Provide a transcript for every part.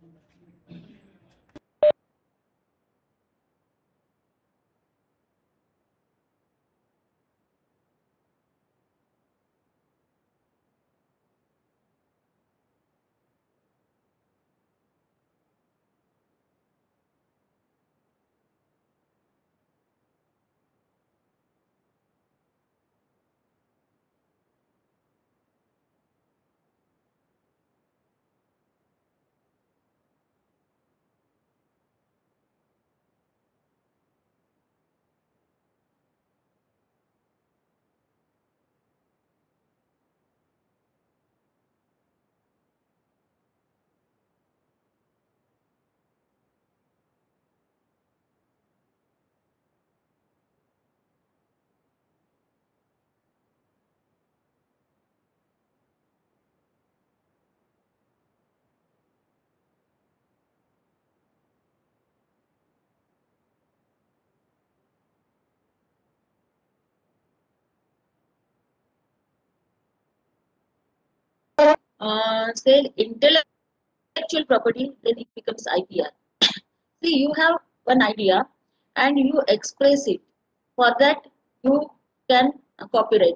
Say intellectual property, then it becomes IPR. See, you have one idea and you express it. For that, you can copyright.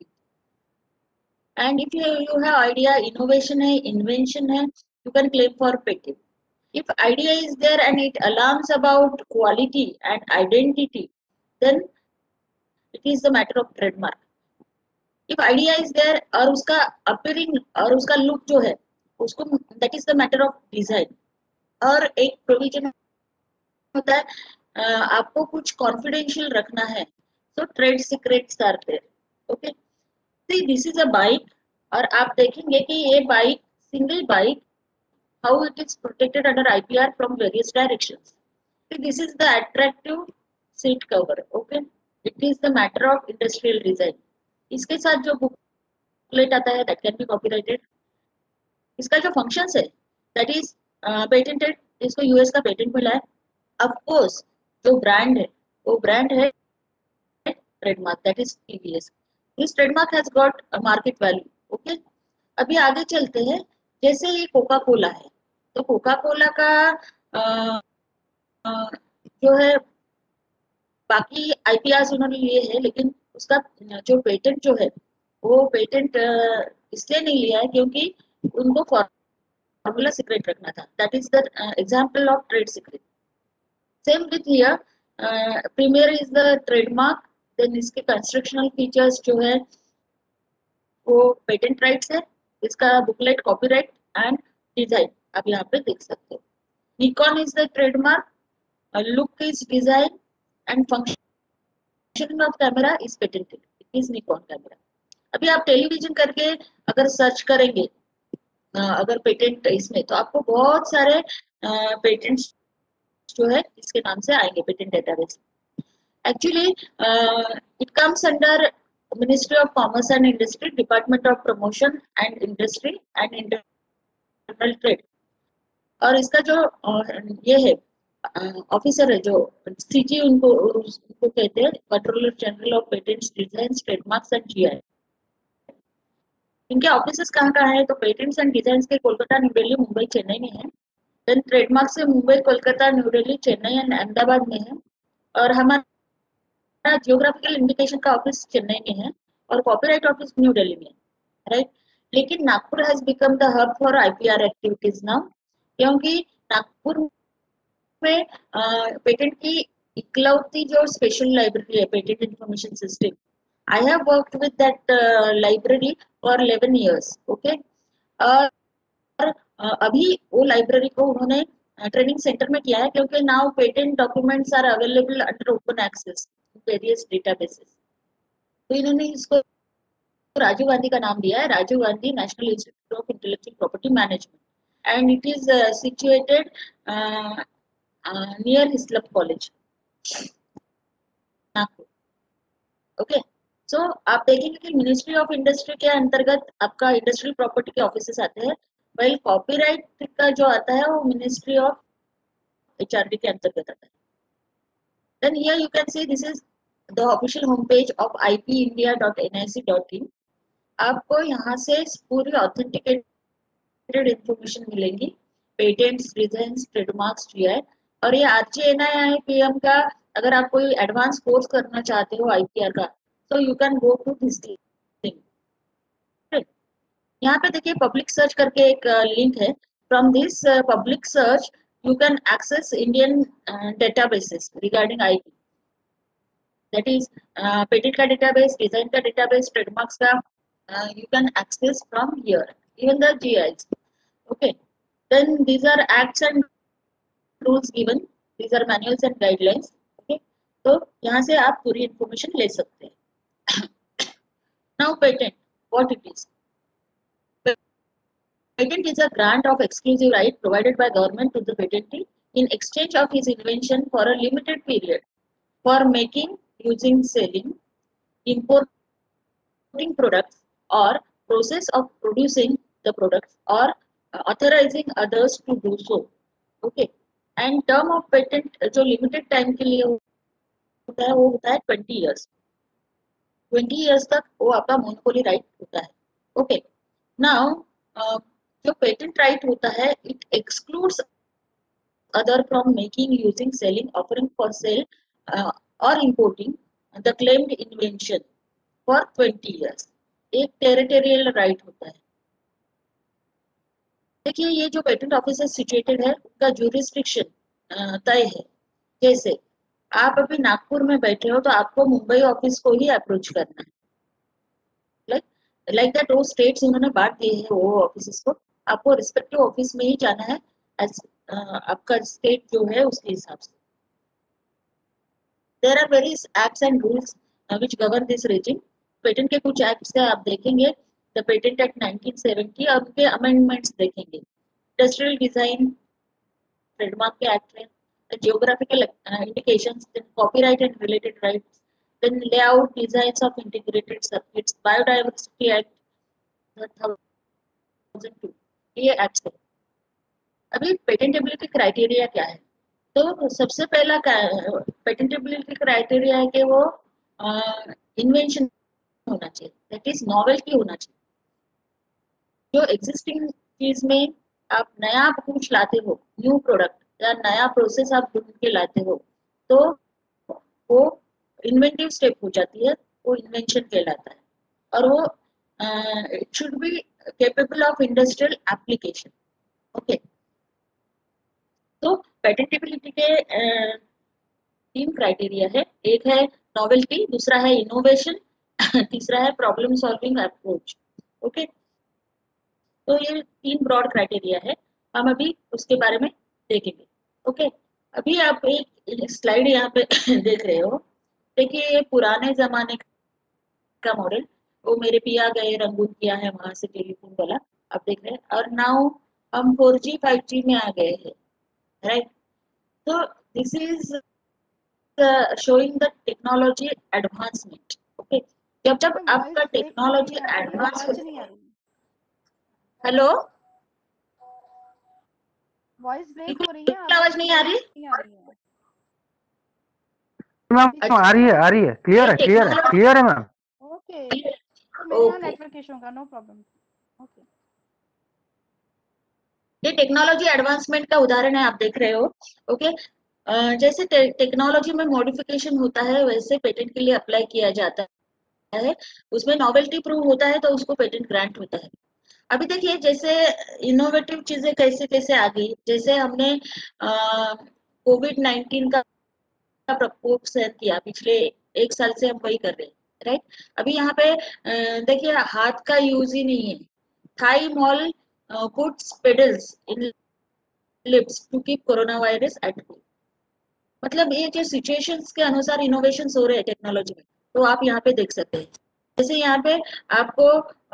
And if you have idea, innovation है, invention है, you can claim for patent. If idea is there and it alarms about quality and identity, then it is the matter of trademark. If idea is there और उसका appearing और उसका look जो है, उसको that is the matter of design. और एक provision होता है आपको कुछ confidential रखना है, so trade secrets are there. Okay. See, this is a bike और आप देखेंगे कि ये bike single bike how it is protected under IPR from various directions. See, this is the attractive seat cover. Okay, it is the matter of industrial design. इसके साथ जो booklet आता है that can be copyrighted. इसका जो functions है that is patented, इसको US का पेटेंट मिला है. Of course, जो ब्रांड है वो ब्रांड है trademark, that is TVS. This trademark has got a market value. Okay, अभी आगे चलते हैं. जैसे ये कोका कोला है, तो कोका कोला का जो है बाकी आईपीआर उन्होंने लिए है, लेकिन उसका जो पेटेंट जो है वो पेटेंट इसलिए नहीं लिया है क्योंकि उनको फॉर्मूला सीक्रेट रखना था. That is the example of trade secret. Same with here, premier is the trademark. Then इसके कंस्ट्रक्शनल फीचर्स जो है वो पेटेंट राइट्स है. इसका बुकलेट कॉपीराइट एंड डिजाइन आप यहाँ पे देख सकते हो. Nikon is the trademark. Look is design and function of camera is patented. It is Nikon camera. अभी आप टेलीविजन करके अगर सर्च करेंगे अगर पेटेंट इसमें, तो आपको बहुत सारे पेटेंट्स जो है इसके नाम से आएंगे patent database. Actually it comes under ministry of commerce and industry, department of promotion and industry and internal trade. और इसका जो ये है ऑफिसर है जो सीजी उनको कहते हैं, controller general of patents, designs, trademarks and GI. इनके ऑफिसेस कहाँ है, तो पेटेंट्स एंड डिजाइन्स के कोलकाता, न्यू दिल्ली, मुंबई, चेन्नई में है. देन ट्रेडमार्क से मुंबई, कोलकाता, न्यू दिल्ली, चेन्नई एंड अहमदाबाद में है. और हमारा जियोग्राफिकल इंडिकेशन का ऑफिस चेन्नई में है और कॉपीराइट ऑफिस न्यू दिल्ली में, राइट. लेकिन Nagpur has become the hub for IPR activities now, क्योंकि नागपुर में पेटेंट की इकलौती जो स्पेशल लाइब्रेरी है, patent information system. I have worked with that library for 11 years. Okay. और अभी वो लाइब्रेरी को उन्होंने ट्रेनिंग सेंटर में किया है, क्योंकि now patent documents are available under open access various databases. तो इन्होंने इसको राजीव गांधी का नाम दिया है, Rajiv Gandhi national institute of intellectual property management, and it is situated near Hislop college, Nagpur. Okay. So आप देखेंगे कि मिनिस्ट्री ऑफ इंडस्ट्री के अंतर्गत आपका इंडस्ट्रियल प्रॉपर्टी के ऑफिसेस आते हैं, वेल कॉपीराइट का जो आता है वो मिनिस्ट्री ऑफ एचआरडी के अंतर्गत आता है. Then here you can see this is the official home page of ipindia.nic.in. आपको यहाँ से पूरी ऑथेंटिकेटेड इंफॉर्मेशन मिलेगी. पेटेंट्स, डिजाइन्स, ट्रेडमार्क्स दिया है। और ये RGNIPM का अगर आप कोई एडवांस कोर्स करना चाहते हो IPR का, तो you can go to this thing. यहाँ पे देखिए पब्लिक सर्च करके एक लिंक है। From this public search you can access Indian databases regarding IP, that is patent का डेटाबेस, डिजाइन का डेटाबेस, ट्रेडमार्क्स का, you can access from here, even the GIs. Okay, then these are acts and rules given, these are manuals and guidelines. Okay, तो यहाँ से आप पूरी information ले सकते हैं। Now patent, what it is? Patent is a grant of exclusive right provided by government to the patentee in exchange of his invention for a limited period for making, using, selling, importing products, or process of producing the products, or authorizing others to do so. Okay, and term of patent जो limited time के लिए होता है वो होता है 20 years। 20 years तक वो आपका मोनोपोली राइट होता है। ओके, नाउ जो पेटेंट राइट होता है it excludes other from making, using, selling, offering for sale, or importing the claimed invention for 20 years। एक टेरिटोरियल राइट होता है। देखिए ये जो पेटेंट ऑफिस सिचुएटेड है उनका ज्यूरिसडिक्शन तय है। जैसे आप अभी नागपुर में बैठे हो तो आपको मुंबई ऑफिस को ही अप्रोच करना है। लाइक दैट वो स्टेट्स उन्होंने बांट दिए हैं वो ऑफिस को, आपको रिस्पेक्टिव ऑफिस में ही जाना है एज आपका स्टेट जो है उसके हिसाब से। There are various acts and rules which govern this regime. Patent के कुछ एक्ट्स है आप देखेंगे, द पेटेंट एक्ट 1970 और उनके अमेंडमेंट्स देखेंगे। इंडस्ट्रियल डिजाइन ट्रेडमार्क के एक्ट है, geographical indications, copyright and related rights, then layout designs of integrated circuits, biodiversity act 2002, ये एक्ट है। अभी पेटेंटेबिलिटी क्राइटेरिया क्या है? तो सबसे पहला पेटेंटेबिलिटी क्राइटेरिया है कि वो इन्वेंशन होना चाहिए, दैट इज नॉवेल्टी होना चाहिए। जो एग्जिस्टिंग चीज में आप नया कुछ लाते हो, न्यू प्रोडक्ट या नया प्रोसेस आप ढूंढ के लाते हो, तो वो इन्वेंटिव स्टेप हो जाती है, वो इन्वेंशन कहलाता है। और वो it should be capable of industrial application. Okay, तो पेटेंटेबिलिटी के तीन क्राइटेरिया है, एक है नॉवेल्टी, दूसरा है इनोवेशन, तीसरा है प्रॉब्लम सॉल्विंग अप्रोच। ओके, तो ये तीन ब्रॉड क्राइटेरिया है, हम अभी उसके बारे में देखेंगे। ओके, अभी आप एक स्लाइड यहाँ पे देख रहे हो। देखिए ये पुराने जमाने का मॉडल, वो मेरे पिया गए रंगून किया है वहां से टेलीफोन वाला, आप देख रहे हैं। और नाउ हम 4G 5G में आ गए हैं, राइट? तो this is showing the technology advancement. Okay, जब जब आपका technology advance, hello, voice break हो रही है, आवाज नहीं आ रही? मैम आ रही है, क्लियर है मैम। ओके, मेरा नेटवर्क इशू का, नो प्रॉब्लम। ओके, ये टेक्नोलॉजी एडवांसमेंट का उदाहरण है, आप देख रहे हो। ओके, जैसे टेक्नोलॉजी में मॉडिफिकेशन होता है वैसे पेटेंट के लिए अप्लाई किया जाता है। उसमें नॉवेल्टी प्रूव होता है तो उसको पेटेंट ग्रांट होता है। अभी देखिए जैसे इनोवेटिव चीजें कैसे कैसे आ गई, जैसे हमने COVID-19 का प्रकोप सहन किया, पिछले 1 साल से हम वही कर रहे हैं, राइट? अभी यहाँ पे देखिए हाथ का यूज ही नहीं है। Thai mall puts pedals in lifts to keep corona virus at home. मतलब ये जो सिचुएशंस के अनुसार इनोवेशन हो रहे हैं टेक्नोलॉजी में, तो आप यहाँ पे देख सकते हैं। जैसे यहाँ पे आपको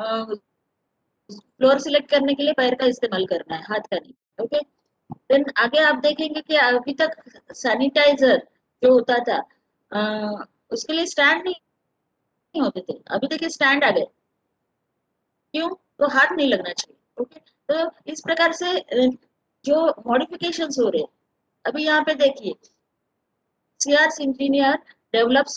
फ्लोर सिलेक्ट करने के लिए पैर का इस्तेमाल करना है, हाथ का नहीं। ओके, देन आगे आप देखेंगे कि अभी तक सैनिटाइजर जो होता था उसके लिए स्टैंड नहीं होते थे, अभी देखिए स्टैंड आ गए। क्यों? तो हाथ नहीं लगना चाहिए। ओके, तो इस प्रकार से जो मॉडिफिकेशंस हो रहे हैं, अभी यहाँ पे देखिए CRS engineer develops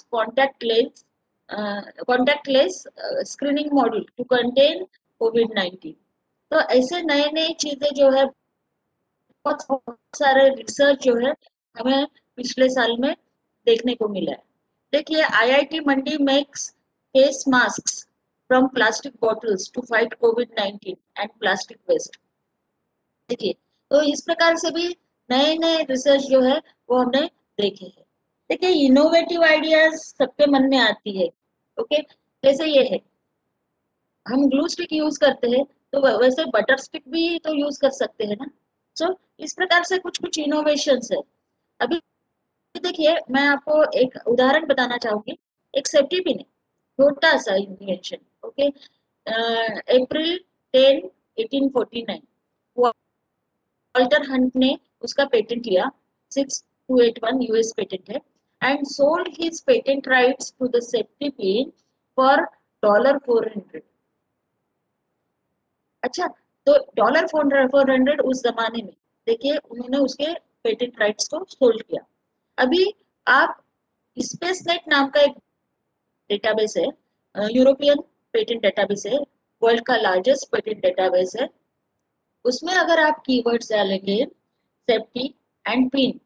contactless screening module to contain COVID-19। तो ऐसे नए नए चीजें जो है बहुत सारे रिसर्च जो है हमें पिछले साल में देखने को मिला है। देखिए, IIT Mandi makes face mask from plastic bottles to fight कोविड-19 एंड प्लास्टिक वेस्ट। देखिए, तो इस प्रकार से भी नए नए रिसर्च जो है वो हमने देखे हैं। देखिए, इनोवेटिव आइडियाज सबके मन में आती है। ओके, जैसे ये है, हम ग्लू स्टिक यूज करते हैं, तो वैसे बटर स्टिक भी तो यूज कर सकते हैं ना। सो इस प्रकार से कुछ कुछ इनोवेशंस है। अभी देखिए, मैं आपको एक उदाहरण बताना चाहूंगी। एक सेफ्टी पिन है, छोटा सा invention. Okay, April 10 1849 Walter Hunt ने उसका पेटेंट लिया। 6281 यूएस पेटेंट है। And sold his patent rights to the safety pin for $400। अच्छा, तो $400 उस जमाने में, देखिए, उन्होंने उसके पेटेंट राइट्स को सोल्ड किया। अभी आप स्पेसनेट नाम का एक डेटाबेस है, यूरोपियन पेटेंट डेटाबेस है, वर्ल्ड का लार्जेस्ट पेटेंट डेटाबेस है। उसमें अगर आप कीवर्ड्स डालेंगे सेफ्टी एंड पिन,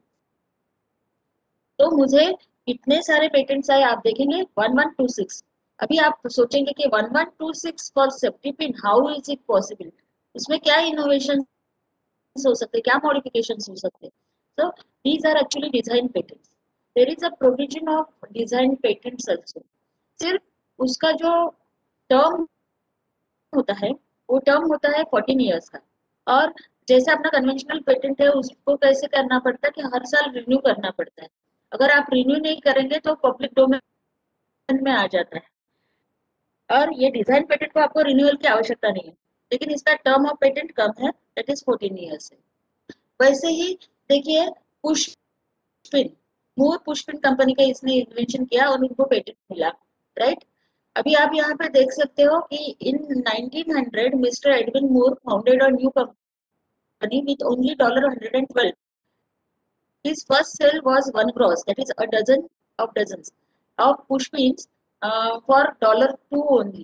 तो मुझे कितने सारे पेटेंट्स आए आप देखेंगे, 1126। अभी आप सोचेंगे कि 1126 for safety pin, how is it possible? उसमें क्या इनोवेशन हो सकते हैं, क्या मॉडिफिकेशन हो सकते हैं? So these are actually design patents. There is a provision of design patents also. सिर्फ उसका जो टर्म होता है, वो टर्म होता है 14 ईयर्स का। और जैसे अपना कन्वेंशनल पेटेंट है, उसको कैसे करना पड़ता है कि हर साल रिन्यू करना पड़ता है। अगर आप रिन्यू नहीं करेंगे तो पब्लिक डोमेन में आ जाता है। और ये डिजाइन पेटेंट को आपको रिन्यूअल की आवश्यकता नहीं है, लेकिन इसका टर्म ऑफ पेटेंट कम है, दैट इज 14 ईयर्स है। वैसे ही देखिए, पुष्पिन, मूर पुष्पिन कंपनी का इसने इन्वेंशन किया और इनको पेटेंट मिला, राइट। अभी आप यहाँ पे देख सकते हो कि in 1900 mister Edwin Moore founded a new company with only $112. His first sale was one gross, that is a dozen of dozens of pushpins for $2 only.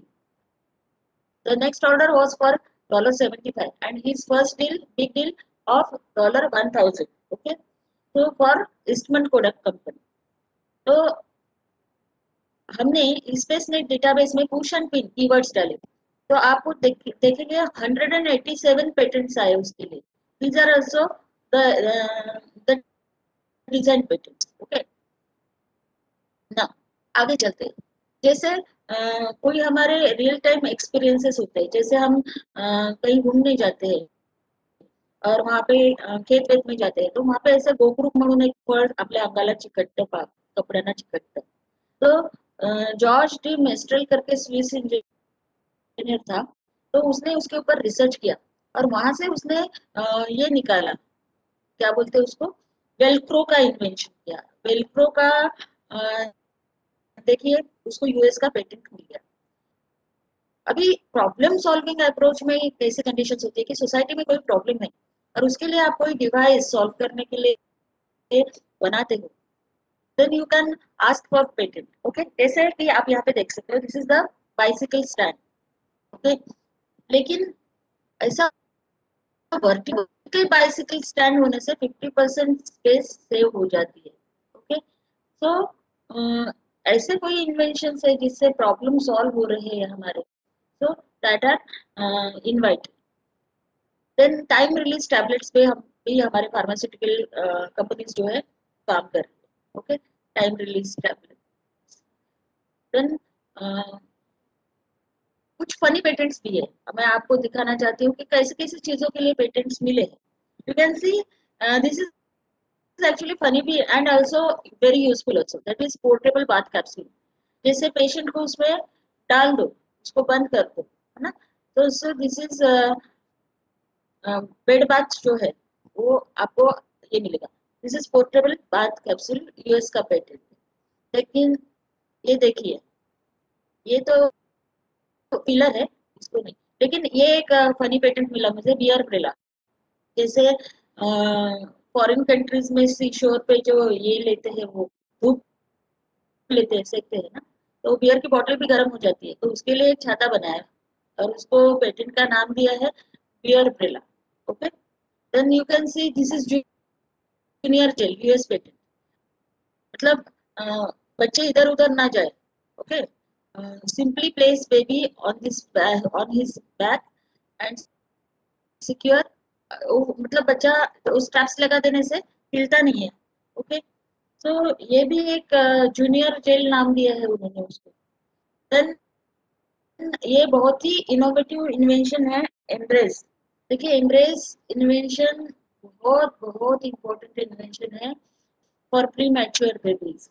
The next order was for $75, and his first deal, big deal, of $1000. Okay, so for Eastman Kodak Company. तो हमने Espacenet database में push and pin keywords डाले, तो आपको देखेंगे 187 patents आए उसके लिए। These are also the design patents. Okay, ना आगे चलते हैं। जैसे कोई हमारे रियल टाइम एक्सपीरियंसेस होते हैं, जैसे हम कहीं घूमने जाते हैं और वहां पे खेत वेत में जाते हैं, तो वहां पे ऐसे गोकृप म्हणून एक फळ आपल्या अंगाला चिकटतं, कपड्यांना चिकटतं। तो जॉर्ज डी मेस्ट्रेल करके स्विस इंजीनियर था, तो उसने उसके ऊपर रिसर्च किया और वहां से उसने ये निकाला, क्या बोलते हैं उसको, वेलक्रो का इन्वेंशन किया। वेलक्रो का देखिए, उसको यूएस का पेटेंट मिल गया। अभी प्रॉब्लम सॉल्विंग अप्रोच में कैसे कंडीशंस होती है कि सोसाइटी में कोई प्रॉब्लम है और उसके लिए आप कोई डिवाइस सॉल्व करने के लिए बनाते हो, then you can ask for patent. Okay, जैसे कि आप यहाँ पे देख सकते हो, this is the bicycle stand. Okay, लेकिन ऐसा वर्टिकल बाइसिकल स्टैंड होने से 50% स्पेस सेव हो जाती है। ओके, सो ऐसे कोई इन्वेंशन है जिससे प्रॉब्लम सॉल्व हो रहे हैं हमारे, so that are invite. Then time release tablets पे हम भी हमारे फार्मास्यूटिकल कंपनीज जो है काम कर रही है। Okay, time release tablet. Then कुछ फनी पेटेंट्स भी है, मैं आपको दिखाना चाहती हूँ कि कैसे कैसे चीजों के लिए पेटेंट्स मिले हैं। You can see this is actually funny भी and also very useful also, that is portable bath capsule. जैसे पेशेंट को उसमें डाल दो, उसको बंद कर दो, है ना। तो so this is bed bath जो है वो आपको ये मिलेगा। This is portable bath capsule, US का पेटेंट। लेकिन ये देखिए, ये तो पिलर है, इसको नहीं। लेकिन ये एक फनी पेटेंट मिला मुझे, बियर ब्रेला। जैसे फॉरेन कंट्रीज में सी शोर पे जो ये लेते हैं, वो धूप लेते हैं, सेकते हैं ना, तो बियर की बोतल भी गर्म हो जाती है, तो उसके लिए एक छाता बनाया और उसको पेटेंट का नाम दिया है beerbrella. Okay, then you can see this is junior jail, US patent. मतलब बच्चे इधर उधर ना जाए. Okay, simply place baby on his back and secure. मतलब बच्चा उस स्ट्रैप्स लगा देने से हिलता नहीं है. ओके, तो ये भी एक जूनियर जेल नाम दिया है उन्होंने उसको. देन ये बहुत ही इनोवेटिव इन्वेंशन है एम्ब्रेस. देखिए एम्ब्रेस इन्वेंशन बहुत बहुत इम्पोर्टेंट इन्वेंशन है फॉर प्री मैच्योर बेबीज.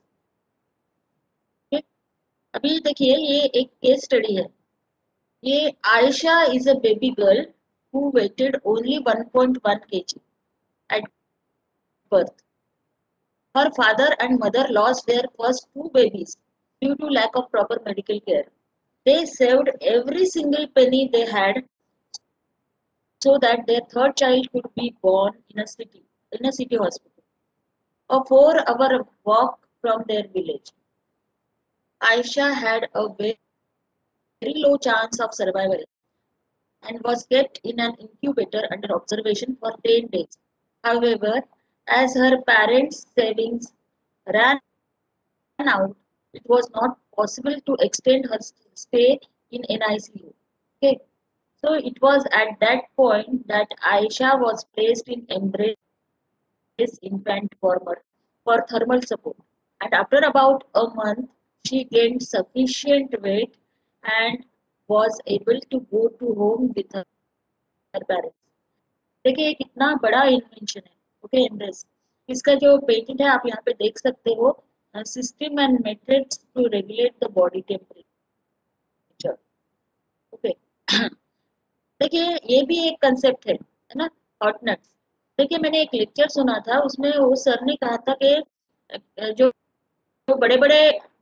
अभी देखिए ये एक केस स्टडी है. ये Ayesha is a baby girl who weighted only 1.1 kg at birth. Her father and mother lost their first two babies due to lack of proper medical care. They saved every single penny they had so that their third child could be born in a city hospital, a 4-hour walk from their village. Aisha had a very low chance of survival and was kept in an incubator under observation for 10 days. However, as her parents' savings ran out, it was not possible to extend her stay in NICU. Okay, so it was at that point that Aisha was placed in Embrace infant warmer for thermal support, and after about a month, she gained sufficient weight and was able to go to home with her parents. देखिए ये कितना बड़ा invention है. Okay, embrace इसका जो patent है आप यहाँ पे देख सकते हो. System and methods to regulate the body temperature. Okay, देखिए ये भी एक कंसेप्ट है ना, हॉट नट्स. देखिए मैंने एक लेक्चर सुना था, उसमें वो सर ने कहा था कि जो बड़े बड़े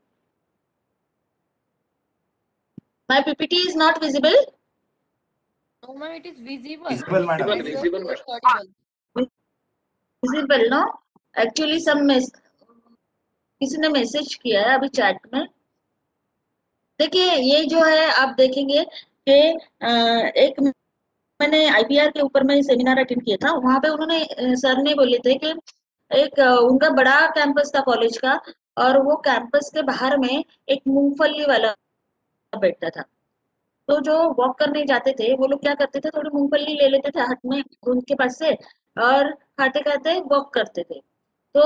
my PPT is not visible. No, ma'am, it is visible. Visible, madam. It is Visible, just madam. audible. Visible no. Actually किसी ने मैसेज किया है अभी चैट में. देखिए ये जो है आप देखेंगे कि एक मैंने आईपीआर के ऊपर में सेमिनार अटेंड किया था. वहां पे उन्होंने सर ने बोले थे कि एक उनका बड़ा कैंपस था कॉलेज का, और वो कैंपस के बाहर में एक मूंगफली वाला बैठता था. तो जो वॉक करने जाते थे वो लोग क्या करते थे, थोड़ी मूंगफली ले लेते थे हाथ में उनके पास से, और खाते खाते वॉक करते थे. तो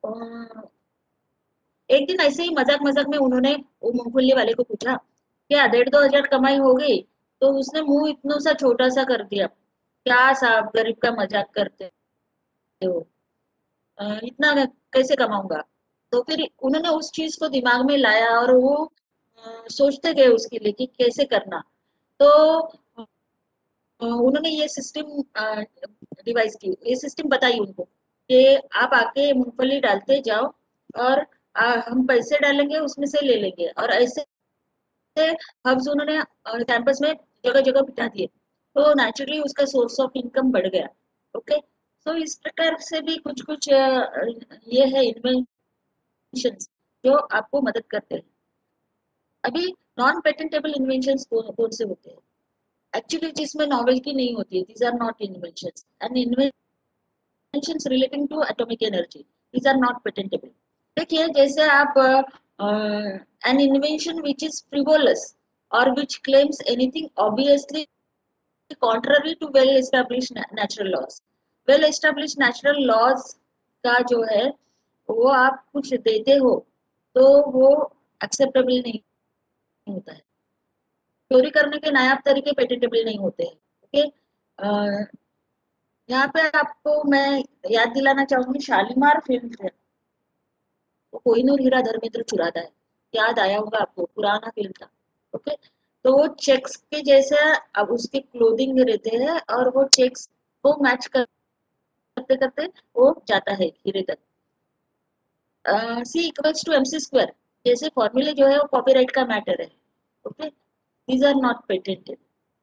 एक दिन ऐसे ही मजाक मजाक में उन्होंने वो मूंगफली वाले को पूछा क्या 1,500-2,000 कमाई हो गई. तो उसने मुंह इतना सा छोटा सा कर दिया, क्या साहब गरीब का मजाक करते हो, इतना मैं कैसे कमाऊंगा. तो फिर उन्होंने उस चीज को दिमाग में लाया और वो सोचते गए उसके लिए कि कैसे करना. तो उन्होंने ये सिस्टम डिवाइस की, ये सिस्टम बताई उनको कि आप आके मूंगफली डालते जाओ और हम पैसे डालेंगे उसमें से ले लेंगे. और ऐसे हब्स उन्होंने कैंपस में जगह जगह बिठा दिए, तो नेचुरली उसका सोर्स ऑफ इनकम बढ़ गया. ओके, तो इस प्रकार से भी कुछ कुछ ये है इन्वेंशन जो आपको मदद करते हैं. अभी नॉन पेटेंटेबल इन्वेंशन कौन से होते हैं एक्चुअली, जिसमें नॉवेल्टी नहीं होती है. These are not inventions. And inventions relating to atomic energy, these are not patentable. देखिए जैसे आप an invention which is frivolous or which claims anything obviously contrary to well established natural laws. well established natural laws का जो है वो आप कुछ देते हो तो वो एक्सेप्टेबल नहीं होता है. चोरी करने के नायाब तरीके पेटेंटेबल नहीं होते हैं. ओके, यहाँ पे आपको मैं याद दिलाना चाहूंगी शालीमार फिल्म है, वो कोहिनूर हीरा धर्मेंद्र चुराता है, याद आया होगा आपको, पुराना फिल्म था. ओके, तो वो चेक्स के जैसे अब उसके क्लोथिंग रहते हैं और वो चेक्स को मैच करते करते वो जाता है हीरे तक. C equals to MC square जैसे फॉर्मूले जो है वो कॉपीराइट का मैटर है. ओके, these are not patented.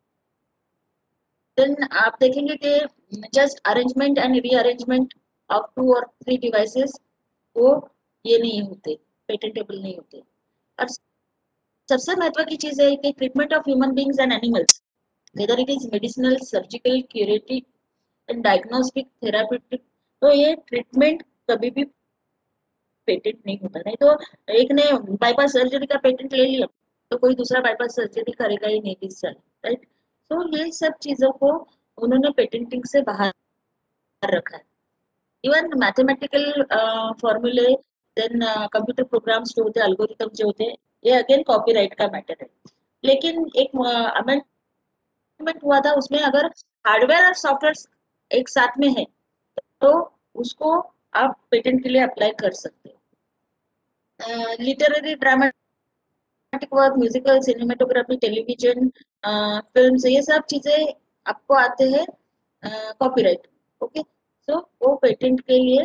Then आप देखेंगे कि just arrangement and rearrangement of 2 or 3 devices वो ये नहीं होते, पेटेंटेबल नहीं होते. और सबसे महत्व की चीज है कि treatment of human beings and animals, whether it is medicinal, surgical, curative and diagnostic therapeutic. तो ये ट्रीटमेंट कभी भी पेटेंट नहीं होता। नहीं तो एक ने बाईपास सर्जरी का पेटेंट ले लिया तो कोई दूसरा बाईपास सर्जरी करेगा ही नहीं 20 साल, राइट। तो ये सब चीजों को उन्होंने पेटेंटिंग से बाहर रखा है। इवन मैथमेटिकल फॉर्मूले, देन कंप्यूटर प्रोग्राम्स जो होते हैं, अल्गोरिथम जो होते हैं, ये अगेन कॉपीराइट का मैटर है। लेकिन एक अमेंडमेंट हुआ था, उसमें अगर हार्डवेयर और सॉफ्टवेयर एक साथ में है तो उसको आप पेटेंट के लिए अप्लाई कर सकते हो। Literary dramatic work, musical, cinematography, television, film, ये सब चीजें आपको आते हैं कॉपीराइट। ओके, सो वो पेटेंट के लिए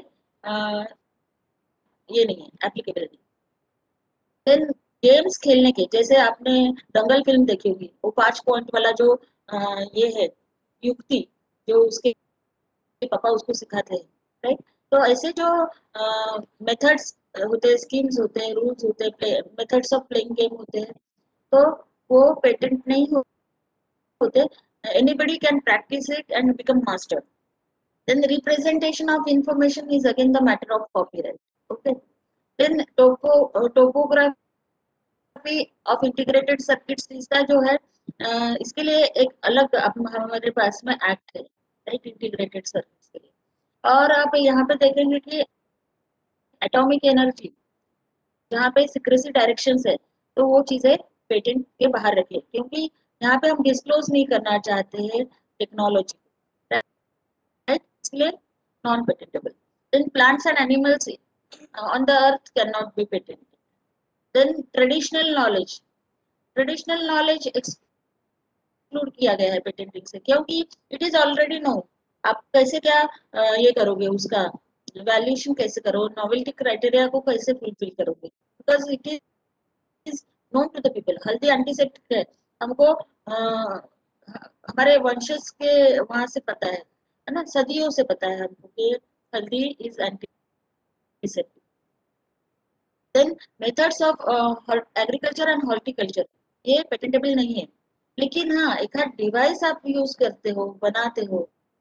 ये नहीं है एप्लीकेबल। देन गेम्स खेलने के, जैसे आपने दंगल फिल्म देखी होगी, वो 5 पॉइंट वाला जो ये है युक्ति, जो उसके पापा उसको सिखाते हैं, राइट। तो ऐसे जो मेथड्स होते हैं, स्कीम्स होते हैं, रूल्स होते हैं, मेथड्स ऑफ प्लेइंग गेम होते हैं, तो वो पेटेंट नहीं होते। Anybody can practice it and become master. Then representation of information is again the matter of copyright. Okay, then topography of integrated circuits, इसका जो है इसके लिए एक अलग हमारे पास में एक्ट है, राइट, इंटीग्रेटेड सर्किट्स के लिए। और आप यहाँ पे देखेंगे कि एटॉमिक एनर्जी, जहाँ पे सीक्रेसी डायरेक्शंस है, तो वो चीजें पेटेंट के बाहर रखे, क्योंकि यहाँ पे हम डिस्क्लोज नहीं करना चाहते हैं टेक्नोलॉजी, राइट, इसलिए non patentable. Then plants and animals on the earth can not be patented. Then traditional knowledge exclude किया गया है पेटेंटिंग से, क्योंकि इट इज ऑलरेडी नो। आप कैसे क्या ये करोगे, उसका वैल्यूएशन कैसे करो, नॉवेल्टी क्राइटेरिया को कैसे फुलफिल करोगे, because it is known to the people. हल्दी एंटीसेप्टिक है, हमको हमारे वंशज के वहां से पता है ना, सदियों से पता है हमको कि हल्दी is antiseptic. Then methods of agriculture and horticulture, ये पेटेंटेबल नहीं है। लेकिन हाँ, एक आध डिवाइस आप यूज करते हो, बनाते हो,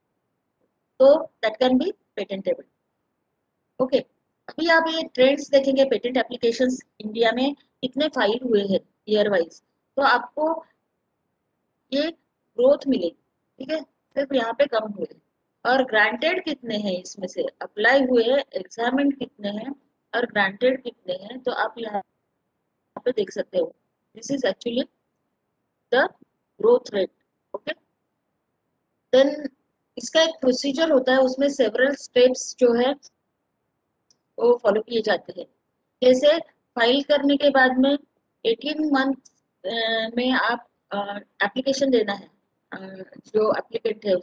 तो that can be patentable. Okay, अभी आप ये ट्रेंड्स देखेंगे, पेटेंट एप्लीकेशंस इंडिया में कितने फाइल हुए हैं ईयर वाइज, तो आपको ये ग्रोथ मिलेगी, ठीक है। सिर्फ यहाँ पे कम हुए, और ग्रांटेड कितने हैं, इसमें से अप्लाई हुए, एग्जामिन कितने हैं और ग्रांटेड कितने हैं, तो आप यहाँ पे देख सकते हो। This is actually the growth rate. Okay, then इसका एक प्रोसीजर होता है, उसमें सेवरल स्टेप्स जो है वो फॉलो किए जाते हैं। जैसे फाइल करने के बाद में 18 मंथ में आप एप्लीकेशन देना है, जो एप्लीकेंट है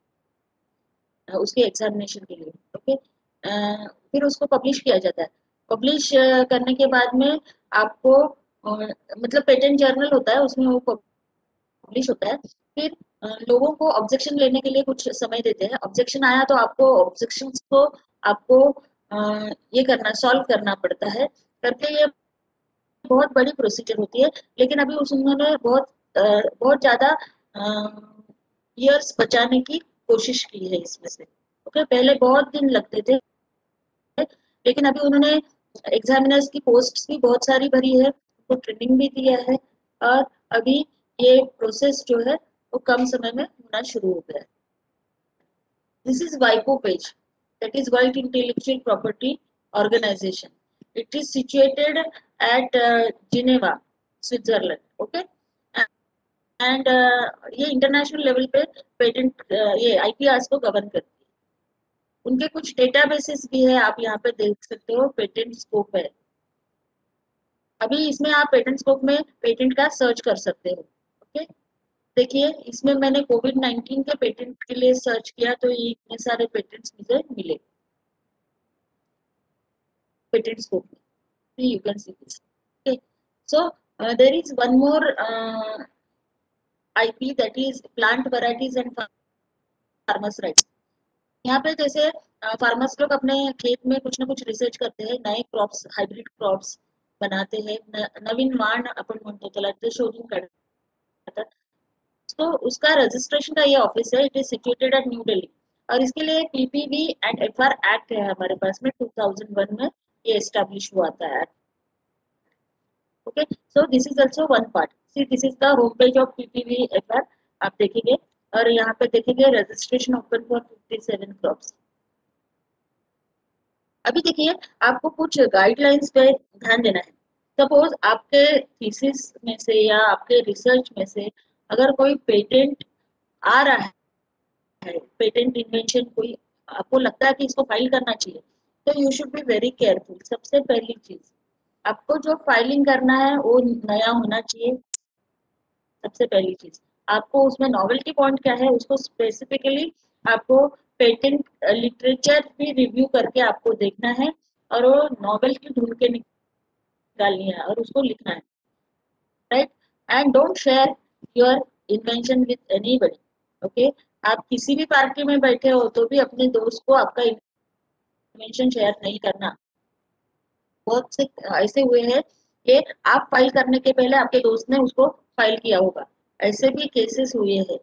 उसके एग्जामिनेशन के लिए। ओके, फिर उसको पब्लिश किया जाता है। पब्लिश करने के बाद में आपको मतलब पेटेंट जर्नल होता है, उसमें वो पब्लिश होता है। फिर लोगों को ऑब्जेक्शन लेने के लिए कुछ समय देते हैं। ऑब्जेक्शन आया तो आपको ऑब्जेक्शन को आपको ये करना, सॉल्व करना पड़ता है करके। ये बहुत बड़ी प्रोसीजर होती है, लेकिन अभी उन्होंने बहुत ज्यादा ईयर्स बचाने की कोशिश की है इसमें से। ओके, पहले बहुत दिन लगते थे, लेकिन अभी उन्होंने एग्जामिनर्स की पोस्ट्स भी बहुत सारी भरी है, उनको ट्रेनिंग भी दिया है, और अभी ये प्रोसेस जो है वो कम समय में होना शुरू हो गया है। दिस इज वाइपो page, that is World Intellectual Property Organization. It is situated at Geneva, Switzerland. Okay, and ये इंटरनेशनल लेवल पे पेटेंट ये आईपीआर को गवर्न करती है। उनके कुछ डेटाबेसेस भी है, आप यहाँ पे देख सकते हो। पेटेंट स्कोप है, अभी इसमें आप पेटेंट स्कोप में पेटेंट का सर्च कर सकते हो। ओके, देखिए इसमें मैंने कोविड-19 के पेटेंट के लिए सर्च किया तो ये इतने सारे पेटेंट्स मुझे मिले पेटेंट स्कोप में। you can see this. Okay, so there is one more IP, that is plant varieties and farmers rights. यहाँ पे जैसे फार्मर्स लोग अपने खेत में कुछ ना कुछ रिसर्च करते हैं, नए क्रॉप्स, हाइब्रिड क्रॉप्स बनाते हैं, नवीन वाण आपण म्हणतो त्याला, ते शोधून काढतात। तो उसका रजिस्ट्रेशन का ये ऑफिस है, it is situated at New Delhi. और इसके लिए पीपीवी एंड एफआर एक्ट है हमारे पास में 2001 में ये एस्टेब्लिश हुआ था act. Okay, so this is also one part. See this is the home page of PPV FR. आप देखेंगे और यहाँ पे देखेंगे रजिस्ट्रेशन ओपन फॉर 57 क्रॉप्स. अभी देखिए आपको कुछ गाइडलाइंस पे ध्यान देना है. सपोज आपके थीसिस में से या आपके रिसर्च में से अगर कोई पेटेंट आ रहा है, पेटेंट इन्वेंशन कोई आपको लगता है कि इसको फाइल करना चाहिए, तो you should be very careful. सबसे पहली चीज आपको जो फाइलिंग करना है वो नया होना चाहिए. सबसे पहली चीज आपको उसमें नॉवेल्टी पॉइंट क्या है उसको स्पेसिफिकली आपको पेटेंट लिटरेचर भी रिव्यू करके आपको देखना है और वो नॉवेल्टी ढूंढ के निकालनी है और उसको लिखना है. Right. And don't share your invention with anybody. Okay, आप किसी भी पार्टी में बैठे हो तो भी अपने दोस्त को आपका इन्वेंशन शेयर नहीं करना. बहुत से ऐसे हुए हैं कि आप फाइल करने के पहले आपके दोस्त ने उसको फाइल किया होगा. ऐसे भी केसेस हुए हैं.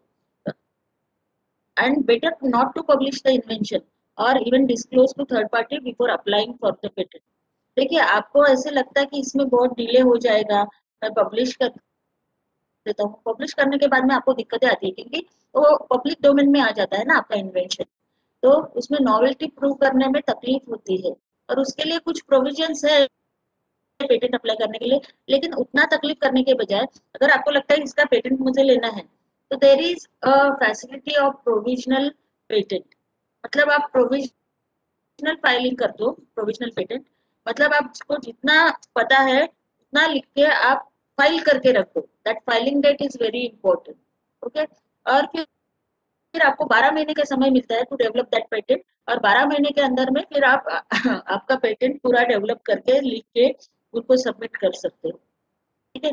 And better not to publish the invention और even disclose to third party before applying for the patent. देखिए आपको ऐसे लगता है कि इसमें बहुत डिले हो जाएगा, मैं पब्लिश कर देता हूँ. पब्लिश करने के बाद में आपको दिक्कतें आती है क्योंकि वो पब्लिक डोमेन में आ जाता है ना आपका इन्वेंशन, तो उसमें नॉवेल्टी प्रूव करने में तकलीफ होती है और उसके लिए कुछ प्रोविजंस है पेटेंट अप्लाई करने के लिए. लेकिन उतना तकलीफ करने के बजाय अगर आपको लगता है इसका पेटेंट मुझे लेना है तो there is a facility of provisional patent. मतलब आप प्रोविजनल फाइलिंग कर दो. प्रोविजनल पेटेंट मतलब आपको जितना पता है उतना लिख के आप फाइल करके रख दो. That filing date is very important. Okay, और फिर आपको 12 महीने का समय मिलता है टू डेवलप दैट पेटेंट और 12 महीने के अंदर में फिर आप आपका पेटेंट पूरा डेवलप करके लिख के उनको सबमिट कर सकते हो. ठीक है,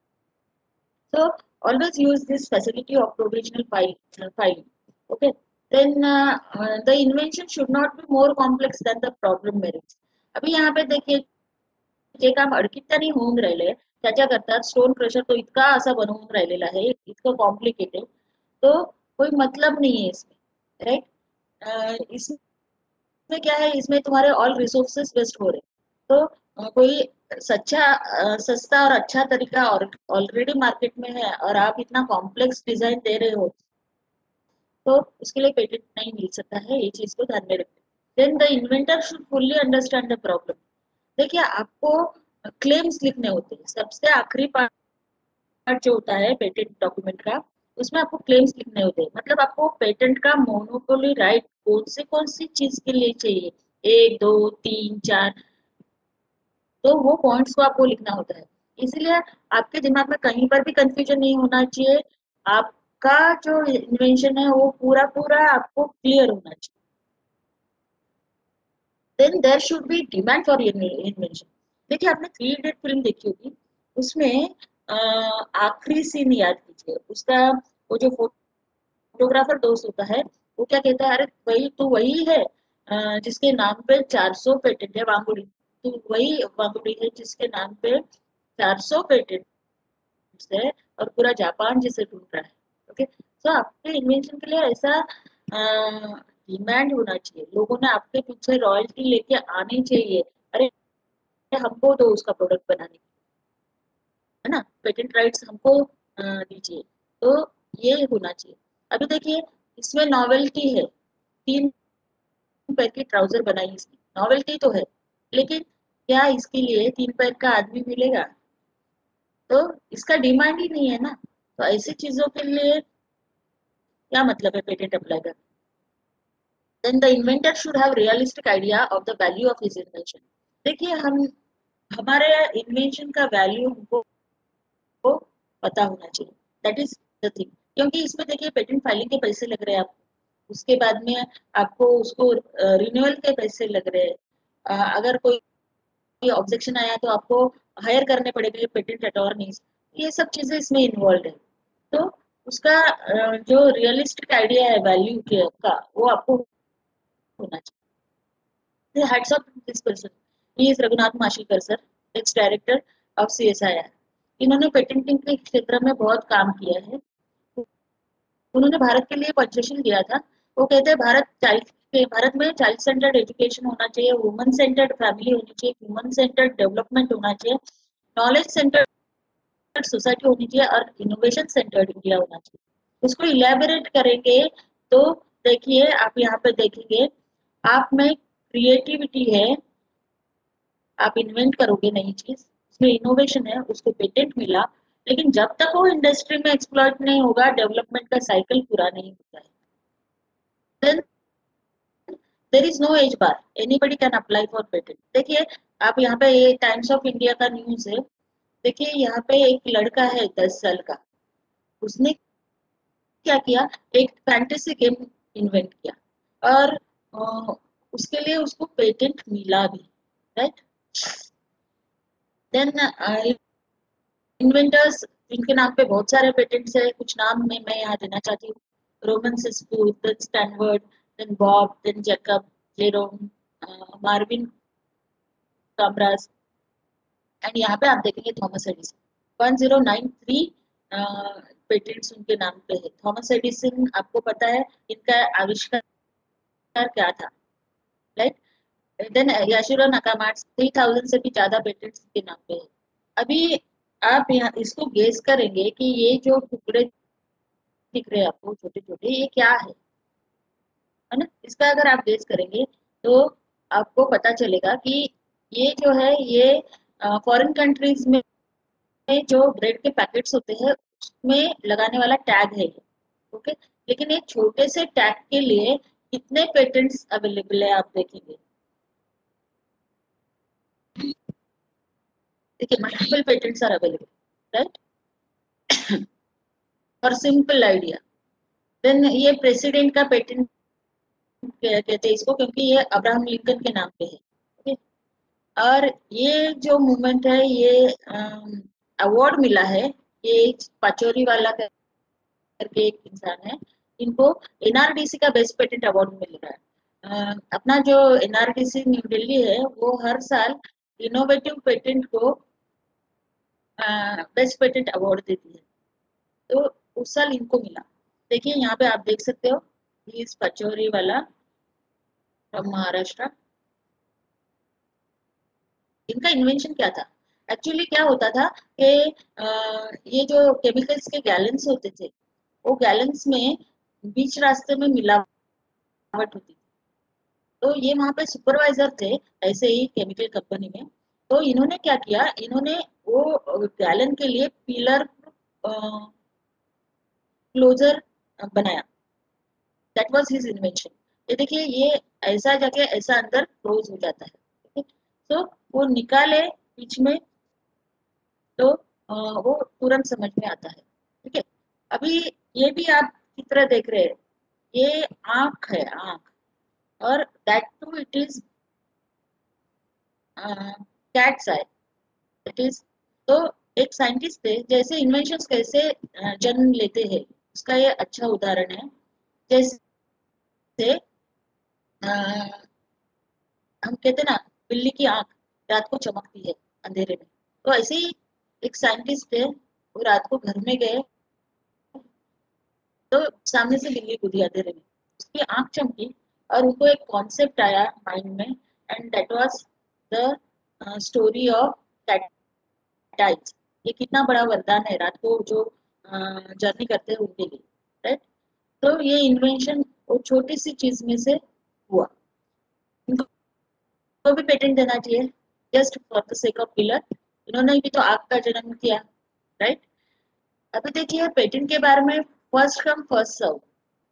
so always use this facility of provisional filing. Okay, then the invention should not be more complex than the problem merits. अभी यहाँ पे देखिए जे काम अडकित्यानी होऊन राहिले त्याच्या करता स्टोन क्रशर तो इतका असा बनवून राहिलेला आहे, इतकं कॉम्प्लिकेटेड, तो कोई मतलब नहीं है इसमें. राइट. इसमें क्या है, इसमें तुम्हारे ऑल रिसोर्सेस वेस्ट हो रहे. तो कोई सस्ता और अच्छा तरीका और ऑलरेडी मार्केट में है और आप इतना कॉम्प्लेक्स डिजाइन दे रहे हो तो उसके लिए पेटेंट नहीं मिल सकता है. ये चीज को ध्यान में रखें. Then the inventor should fully understand the problem. देखिए आपको क्लेम्स लिखने होते हैं. सबसे आखिरी पार्ट जो होता है पेटेंट डॉक्यूमेंट का उसमें आपको क्लेम्स लिखने होते हैं. मतलब आपको पेटेंट का मोनोपोली राइट कौन सी चीज के लिए चाहिए, 1 2 3 4, तो वो पॉइंट्स को आपको लिखना होता है. इसलिए आपके दिमाग में कहीं पर भी कंफ्यूजन नहीं होना चाहिए. आपका जो इन्वेंशन है वो पूरा पूरा आपको क्लियर होना चाहिए. Then there should be demand for invention. देखिए आपने 3 इडियट फिल्म देखी होगी, उसमें आखिरी सीन याद कीजिए उसका. वो जो फोटोग्राफर दोस्त होता है वो क्या कहता है, अरे वही तो वही है जिसके नाम पे 400 पेटेंट है वांगुड़ी. तो वही वांगुड़ी है जिसके नाम पे 400 पेटेंट है और पूरा जापान जिसे ढूंढ रहा है. ओके, तो आपके इन्वेंशन के लिए ऐसा डिमांड होना चाहिए. लोगों ने आपके पीछे रॉयल्टी लेके आनी चाहिए. अरे हमको दो उसका प्रोडक्ट बनाने की, है ना, पेटेंट राइट्स हमको दीजिए. तो ये होना चाहिए. अभी देखिए इसमें नॉवेल्टी है. 3 पैर की ट्राउजर बनाई इसकी, नॉवेल्टी तो है, लेकिन क्या इसके लिए 3 पैर का आदमी मिलेगा? तो इसका डिमांड ही नहीं है ना. तो ऐसी चीजों के लिए क्या मतलब है पेटेंट अप्लाई करना. Then the inventor should have realistic idea of the value of his invention. देखिए हम हमारे इन्वेंशन का वैल्यू हमको पता होना चाहिए. That is the thing. क्योंकि इसमें देखिए पेटेंट फाइलिंग के पैसे लग रहे हैं आपको, उसके बाद में आपको उसको रिन्यूअल के पैसे लग रहे हैं. अगर कोई ऑब्जेक्शन आया तो आपको हायर करने पड़ेंगे पेटेंट अटॉर्नीज. ये सब चीजें इसमें इन्वॉल्व है. तो उसका जो रियलिस्टिक आइडिया है वैल्यू का वो आपको होना चाहिए. Heads of this person, he is Raghunath Mashelkar sir, ex director of CSIR. इन्होंने पेटेंटिंग के क्षेत्र में बहुत काम किया है. उन्होंने भारत के लिए पंचशील दिया था. वो कहते हैं भारत में चाइल्ड सेंटर्ड एजुकेशन होना चाहिए, वुमन सेंटर्ड फैमिली होनी चाहिए, ह्यूमन सेंटर्ड डेवलपमेंट होना चाहिए, नॉलेज सेंटर्ड सोसाइटी होनी चाहिए और इनोवेशन सेंटर्ड इंडिया होना चाहिए। उसको इलेबोरेट करेंगे तो देखिए आप यहाँ पे देखेंगे, आप में क्रिएटिविटी है, आप इन्वेंट करोगे नई चीज, उसमें इनोवेशन है, उसको पेटेंट मिला, लेकिन जब तक वो इंडस्ट्री में एक्सप्लॉइट नहीं होगा, डेवलपमेंट का साइकिल पूरा नहीं होता है, then there is no age bar, anybody can apply for patent. देखिए आप यहाँ पे ये टाइम्स ऑफ इंडिया का न्यूज है, देखिए यहाँ पे एक लड़का है 10 साल का, उसने क्या किया, एक फैंटेसी गेम इन्वेंट किया और उसके लिए उसको पेटेंट मिला भी, राइट। देन इन्वेंटर्स जिनके नाम पे बहुत सारे पेटेंट्स है, कुछ नाम में मैं यहाँ देना चाहती हूँ, Roman Cisco, then Stanford, then Bob, then Jacob, Jerome, Marvin Kamraj, and यहाँ पे आप देखेंगे थॉमस एडिसन, 1093 पेटेंट्स उनके नाम पे है। थॉमस एडिसन आपको पता है इनका आविष्कार क्या था, राइट। देन याशिरो नाकामाट्स, 3000 से भी ज्यादा पेटेंट्स के नाम पे है। अभी आप यहाँ इसको गेस करेंगे कि ये जो टुकड़े दिख रहे हैं आपको छोटे छोटे, ये क्या है ना, इसका अगर आप गेस करेंगे तो आपको पता चलेगा कि ये जो है ये फॉरेन कंट्रीज में जो ब्रेड के पैकेट्स होते हैं उसमें लगाने वाला टैग है ये, ओके। लेकिन एक छोटे से टैग के लिए कितने पेटेंट्स अवेलेबल है आप देखेंगे, देखिए multiple patents are available, right, for simple idea. Then ये प्रेसिडेंट का पेटेंट कहते हैं इसको, क्योंकि ये अब्राहम लिंकन के नाम पे है, ओके। और ये जो मूवमेंट है ये अवार्ड मिला है, ये पचौरी वाला करके एक इंसान है, इनको एनआरडीसी का बेस्ट पेटेंट अवार्ड मिल रहा है। अपना जो एनआरडीसी न्यू दिल्ली है वो हर साल इनोवेटिव पेटेंट को बेस्ट पेटेंट अवार्ड देती है, तो उस साल इनको मिला। देखिए यहाँ पे आप देख सकते हो, इस पचौरी वाला फ्रॉम महाराष्ट्र, इनका इन्वेंशन क्या था, एक्चुअली क्या होता था कि ये जो केमिकल्स के गैलेंस होते थे, वो गैलेंस में बीच रास्ते में मिलावट होती थी, तो ये वहां पे सुपरवाइजर थे ऐसे ही केमिकल कंपनी में, तो इन्होंने क्या किया, इन्होंने वो गैलन के लिए पिलर क्लोजर बनाया, दैट वाज हिज इन्वेंशन। ये देखिए ये ऐसा जाके ऐसा अंदर क्लोज हो जाता है, ठीक है, तो वो निकाले बीच में तो वो तुरंत समझ में आता है, ठीक है। अभी ये भी आप चित्र देख रहे हैं, ये आंख है, आंख, और that too it is cat's eye, it is, तो एक साइंटिस्ट थे, जैसे इन्वेंशंस कैसे जन्म लेते हैं उसका ये अच्छा उदाहरण है। जैसे हम कहते ना बिल्ली की आंख रात को चमकती है अंधेरे में, तो ऐसे ही एक साइंटिस्ट थे, वो रात को घर में गए तो सामने से बिल्ली कूदी अंधेरे में, उसकी आंख चमकी और उनको एक कॉन्सेप्ट आया माइंड में, and that was the story of catseyes. ये कितना बड़ा वरदान है रात को जो जर्नी करते हैं उनके लिए, राइट। तो ये इन्वेंशन वो छोटी सी चीज में से हुआ, इनको भी पेटेंट देना चाहिए just for the sake of pillar, इन्होंने भी तो आग का जन्म किया, राइट। अभी देखिए पेटेंट के बारे में, फर्स्ट कम फर्स्ट सर्व।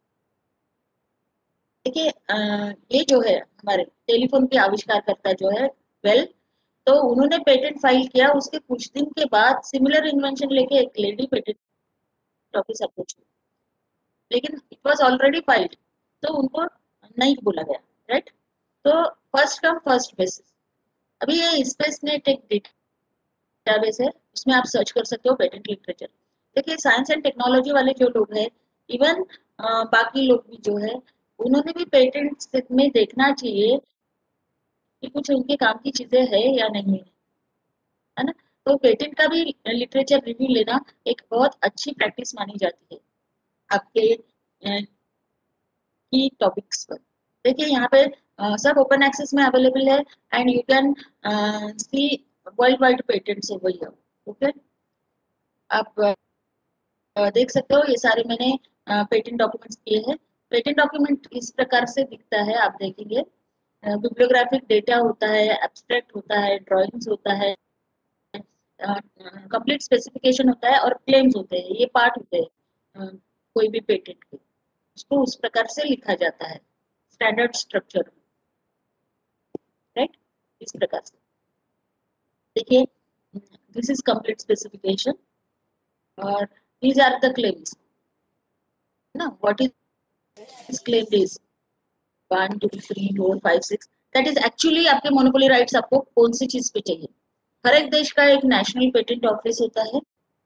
देखिए ये जो है हमारे टेलीफोन के आविष्कारकर्ता जो है वेल, तो उन्होंने पेटेंट फाइल किया, उसके कुछ दिन के बाद सिमिलर इन्वेंशन लेके एक लेडी पेटेंट ऑफिस अप्रोच हुई, लेकिन इट वाज ऑलरेडी फाइल्ड, तो उनको नहीं बोला गया, राइट। तो फर्स्ट कम फर्स्ट बेसिस। अभी ये स्पेस नेट एक डेटाबेस है, उसमें आप सर्च कर सकते हो पेटेंट लिटरेचर। देखिए साइंस एंड टेक्नोलॉजी वाले जो लोग हैं, इवन बाकी लोग भी जो है, उन्होंने भी पेटेंट में देखना चाहिए कि कुछ उनके काम की चीजें है या नहीं है ना। तो पेटेंट का भी लिटरेचर रिव्यू लेना एक बहुत अच्छी प्रैक्टिस मानी जाती है आपके की टॉपिक्स पर। देखिए यहाँ पे सब ओपन एक्सेस में अवेलेबल है and you can see world wide patents over here. Okay, आप देख सकते हो ये सारे मैंने पेटेंट डॉक्यूमेंट्स किए हैं। पेटेंट डॉक्यूमेंट इस प्रकार से दिखता है, आप देखेंगे बिब्लियोग्राफिक डेटा होता है, एब्स्ट्रैक्ट होता है, ड्राइंग्स होता है, कंप्लीट स्पेसिफिकेशन होता है और क्लेम्स होते हैं। ये पार्ट होते हैं कोई भी पेटेंट के, उसको उस प्रकार से लिखा जाता है स्टैंडर्ड स्ट्रक्चर, राइट, इस प्रकार से। देखिए दिस इज कंप्लीट स्पेसिफिकेशन और these are the claims ना। what is claimed is 1 2 3 4 5 6, that is actually आपके मोनोपोली राइट्स आपको कौन सी चीज पे चाहिए। हर एक देश का एक नेशनल पेटेंट ऑफिस होता है,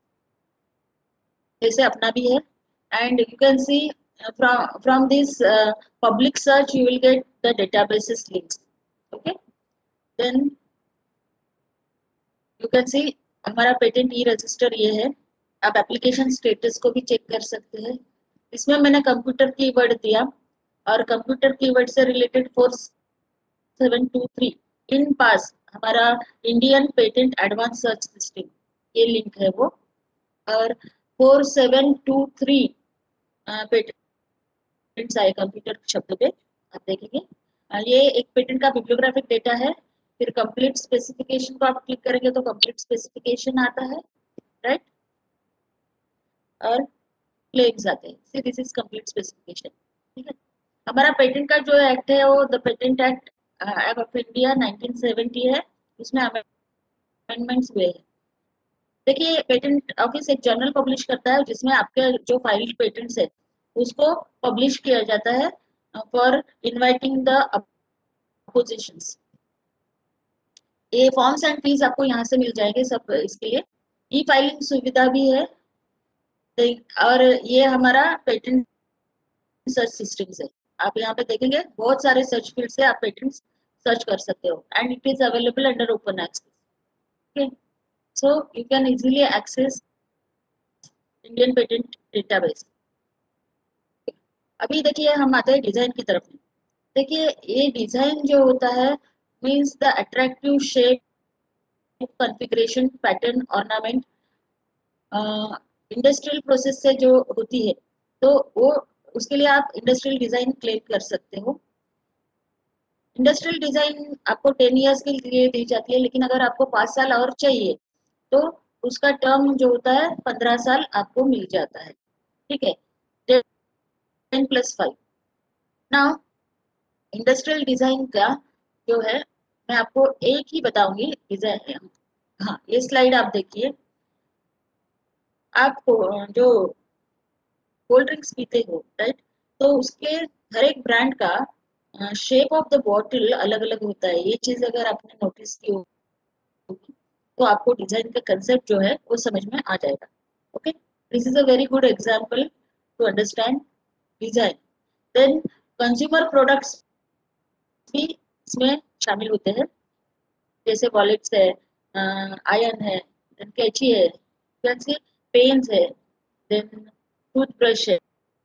जैसे अपना भी है, and you can see from this public search you will get the databases links। okay, then you can see हमारा पेटेंट ई रजिस्टर ये है। आप एप्लीकेशन स्टेटस को भी चेक कर सकते हैं। इसमें मैंने कंप्यूटर कीवर्ड दिया और कंप्यूटर कीवर्ड से रिलेटेड 4723 इन पास हमारा Indian patent advance search system, ये लिंक है वो। और 4723 पेटेंट्स आए कंप्यूटर शब्द पे, आप देखेंगे। ये एक पेटेंट का बिब्लियोग्राफिक डेटा है। फिर कंप्लीट स्पेसिफिकेशन को आप क्लिक करेंगे तो कंप्लीट स्पेसिफिकेशन आता है, राइट, और क्लेम्स आते हैं। See this is complete specification. ठीक है, हमारा पेटेंट का जो एक्ट है वो the patent act of India 1970 है, उसमें अमेंडमेंट्स हुए हैं। देखिए पेटेंट ऑफिस एक जर्नल पब्लिश करता है जिसमें आपके जो फाइल्ड पेटेंट्स है उसको पब्लिश किया जाता है फॉर इनवाइटिंग द अपोजिशंस। ये फॉर्म्स एंड फीस आपको यहाँ से मिल जाएंगे सब इसके लिए। ई फाइलिंग सुविधा भी है और ये हमारा पेटेंट सर्च सिस्टम है। आप यहाँ पे देखेंगे बहुत सारे सर्च फील्ड से आप पेटेंट सर्च कर सकते हो and it is available under open access. Okay, so you can easily access Indian patent database. अभी देखिए हम आते हैं डिजाइन की तरफ। देखिए ये डिजाइन जो होता है means the attractive shape, configuration, pattern, ornament industrial process से जो होती है तो वो उसके लिए आप इंडस्ट्रियल डिजाइन क्लेम कर सकते हो। इंडस्ट्रियल डिजाइन आपको 10 इयर्स के लिए दी जाती है, लेकिन अगर आपको 5 साल और चाहिए तो उसका टर्म जो होता है 15 साल आपको मिल जाता है। ठीक है, 10+5। नाउ इंडस्ट्रियल डिजाइन का जो है मैं आपको एक ही बताऊंगी डिजाइन। हाँ, ये स्लाइड आप देखिए। आप जो कोल्ड ड्रिंक्स पीते हो, राइट, तो उसके हर एक ब्रांड का शेप ऑफ द बॉटल अलग अलग होता है। ये चीज अगर आपने नोटिस की होगी तो आपको डिजाइन का कंसेप्ट जो है वो समझ में आ जाएगा। Okay, this is a very good example to understand design. Then consumer products भी इसमें शामिल होते हैं, जैसे वॉलेट्स है, आयरन है, देन कैची है, जैसे पेन्स है, देन टूथब्रश है।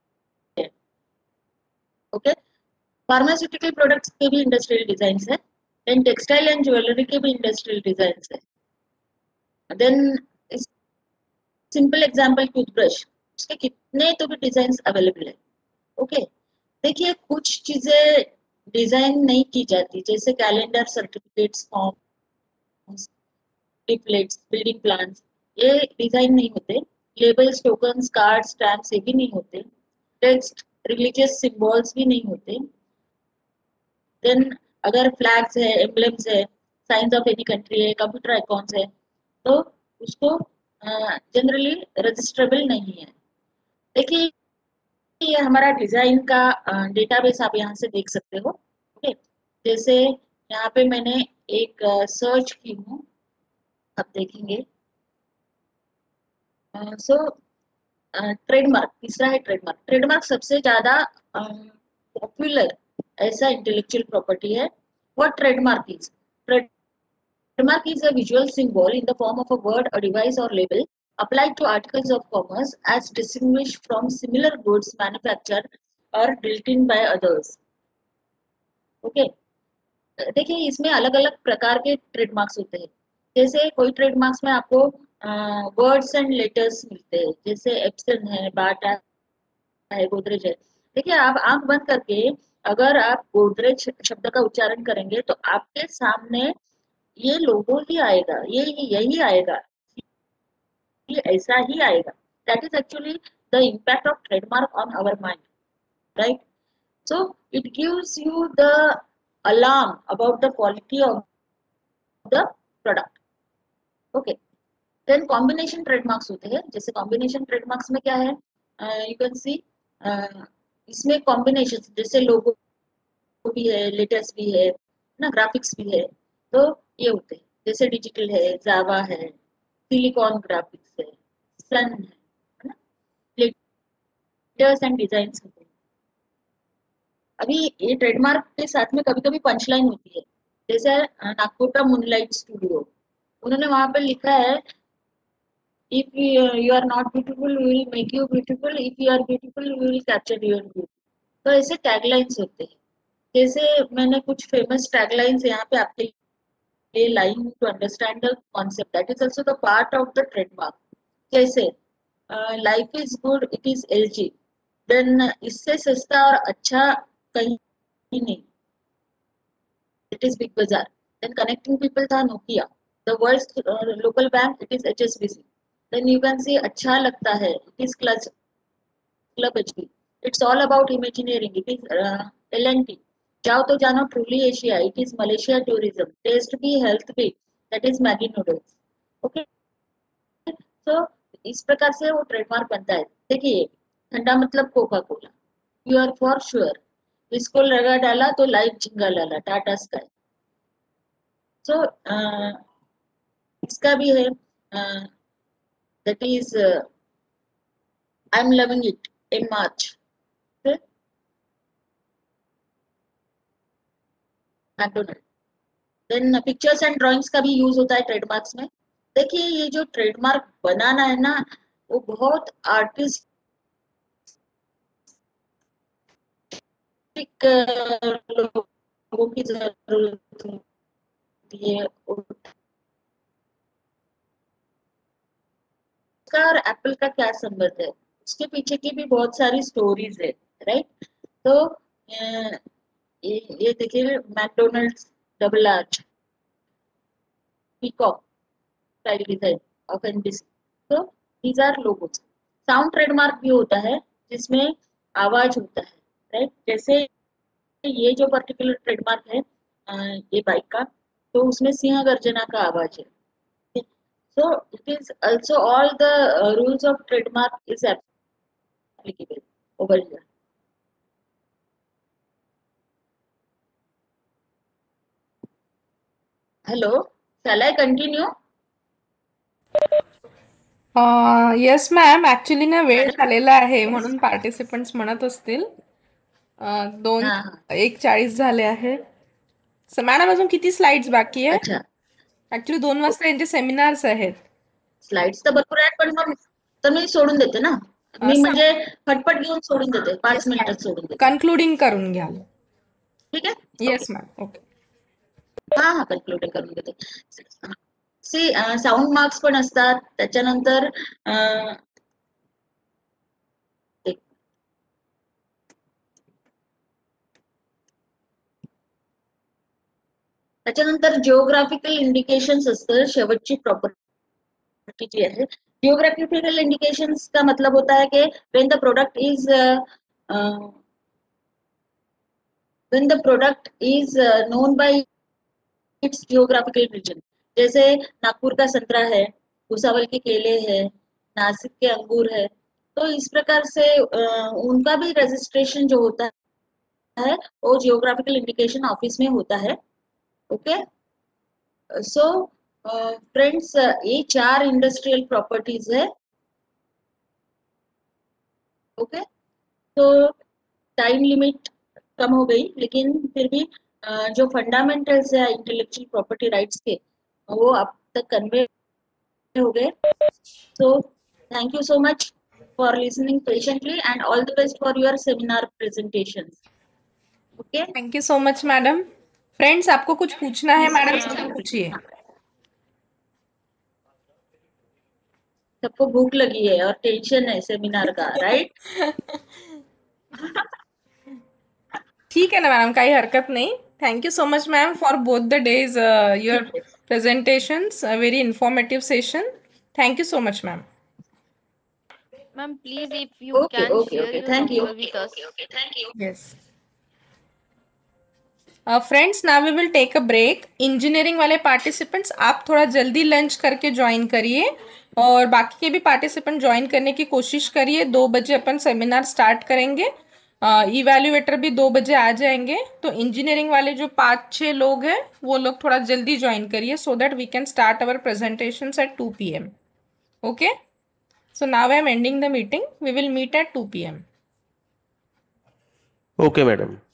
ओके, फार्मास्यूटिकल प्रोडक्ट्स के भी इंडस्ट्रियल डिजाइन है, देन टेक्सटाइल एंड ज्वेलरी के भी इंडस्ट्रियल डिजाइन है। देन सिंपल एग्जांपल टूथब्रश, उसके कितने तो भी डिजाइन अवेलेबल है। ओके, देखिए कुछ चीजें डिजाइन नहीं की जाती, जैसे calendar, certificates, forms, templates, building plans, ये डिजाइन नहीं होते। लेबल्स, टोकन्स, कार्ड, स्टैम्प्स ये भी नहीं होते। टेक्स्ट, रिलीजियस सिंबल्स भी नहीं होते। देन अगर फ्लैग्स है, एम्बलम्स है, साइंस ऑफ एनी कंट्री है, कंप्यूटर आइकॉन्स है, तो उसको जनरली रजिस्ट्रेबल नहीं है। देखिए ये हमारा डिजाइन का डेटाबेस आप यहाँ से देख सकते हो। ओके, जैसे यहाँ पे मैंने एक सर्च की हूँ, आप देखेंगे। सो ट्रेडमार्क, तीसरा है ट्रेडमार्क। ट्रेडमार्क सबसे ज्यादा पॉपुलर ऐसा इंटेलेक्चुअल प्रॉपर्टी है। What trademark is? Trademark is a visual symbol in the form of a word, a device or label applied to articles of commerce as distinguished from similar goods manufactured or built in by others. Okay. देखिए इसमें अलग अलग प्रकार के trademarks होते हैं। जैसे कोई ट्रेडमार्क्स में आपको वर्ड्स एंड लेटर्स मिलते हैं, जैसे एप्सन है, बाटा है, गोदरेज है। देखिए आप आंख बंद करके अगर आप गोदरेज शब्द का उच्चारण करेंगे तो आपके सामने ये लोगो ही आएगा, ये यही आएगा, ये ऐसा ही आएगा। That is actually the impact of trademark on our mind, right? So it gives you the alarm about the quality of the product. Okay. Then combination trademarks होते हैं। जैसे combination trademarks में क्या है, you can see इसमें combinations जैसे logo भी है, letters भी है ना, graphics भी है, तो ये होते हैं। जैसे digital है, Java है, Silicon graphics है, Sun है ना, letters and designs होते हैं। अभी ये ट्रेडमार्क के साथ में कभी कभी पंचलाइन होती है। जैसे नागपुर का मूनलाइट स्टूडियो, उन्होंने वहां पर लिखा है, if you are not beautiful we will make you beautiful, if you are beautiful we will capture your beauty. तो ऐसे टैगलाइंस होते हैं। जैसे मैंने कुछ फेमस टैगलाइंस यहाँ पे आपके लिए लाई हूँ to understand the concept, that is also the part of the trademark. जैसे life is good it is LG, then इससे सस्ता और अच्छा कहीं नहीं, it is Big Bazaar. Then connecting people था Nokia. The world's local bank, it is HSBC. Then you can see अच्छा लगता है, it is Club HB. It's all about Imagineering, it is L&T. जाओ तो जानो Truly Asia, it is Malaysia Tourism. Taste भी Health भी, that is Maggi Noodles. Okay. So इस प्रकार से वो ट्रेडमार्क बनता है। देखिए ठंडा मतलब Coca Cola, you are for sure, इसको लगा डाला तो लाइव झिंगा लाला, टाटा स्काई। सो इसका भी है, that is I am loving it in March, McDonald. Then pictures and drawings का भी यूज होता है ट्रेडमार्क्स में। देखिए ये जो ट्रेडमार्क बनाना है ना, वो बहुत आर्टिस्टिक लोगों की जरूरत होती है। उसका और एप्पल का क्या संबंध है, उसके पीछे की भी बहुत सारी स्टोरीज है, राइट? तो ये देखिए McDonald's, double arch, peacock style design of NBC. तो these are logos. Sound trademark भी होता है जिसमें आवाज होता है, राइट? जैसे ये जो पर्टिकुलर ट्रेडमार्क है ये बाइक का, तो उसमें सिंह गर्जना का आवाज है। So it is also all the rules of trademark is applicable over here. Hello, shall I continue? Yes ma'am, actually ना वेळ झालेला आहे म्हणून पार्टिसिपंट्स म्हणत असतील 1:40 झाले आहे. मॅडम अजून किती स्लाइड्स बाकी आहे? अच्छा, ऍक्च्युली 2 वाजता यांचे सेमिनार्स आहेत. स्लाइड्स तर भरपूर आहेत, पण मग तर मी सोडून देते ना, मी म्हणजे फटफट घेऊन सोडून देते, 5 मिनिटात सोडून देते. कन्क्लुडिंग करून घ्याल. ठीक आहे? Yes ma'am. ओके. हा कन्क्लुडिंग करून देते. सी साऊंड मार्क्स पण असतात, त्याच्यानंतर त्याच्यानंतर जिओग्राफिकल इंडिकेशंस असतं, शेवटची प्रॉपर्टी जी आहे। जिओग्राफिकल इंडिकेशंस का मतलब होता है कि when the product is known by its geographical region। जैसे नागपुर का संतरा है, भुसावल के केले है, नासिक के अंगूर है। तो इस प्रकार से उनका भी रजिस्ट्रेशन जो होता है वो जियोग्राफिकल इंडिकेशन ऑफिस में होता है। ओके, सो फ्रेंड्स ये 4 इंडस्ट्रियल प्रॉपर्टीज है। ओके, तो टाइम लिमिट कम हो गई, लेकिन फिर भी जो फंडामेंटल्स है इंटेलेक्चुअल प्रॉपर्टी राइट्स के, वो अब तक कन्वे हो गए। So thank you so much for listening patiently, and all the best for your seminar presentations. Okay? Thank you so much madam. Friends, आपको कुछ पूछना है मैडम से तो पूछिए। सबको भूख लगी है और टेंशन है सेमिनार का, राइट? ठीक है ना मैडम, काही हरकत नहीं। Thank you so much ma'am for both the days your presentations, a very informative session. Thank you so much ma'am. Ma'am, please, if you can share your Thank you. number with us. Yes. Friends, now we will take a break. Engineering वाले participants आप थोड़ा जल्दी lunch करके join करिए और बाकी के भी पार्टिसिपेंट ज्वाइन करने की कोशिश करिए। 2 बजे अपन सेमिनार स्टार्ट करेंगे। इवैल्यूएटर भी 2 बजे आ जाएंगे। तो इंजीनियरिंग वाले जो 5-6 लोग हैं वो लोग थोड़ा जल्दी ज्वाइन करिए so that we can start our presentations at 2 PM. Okay? So now I am ending the meeting. We will meet at 2 PM. Okay, madam.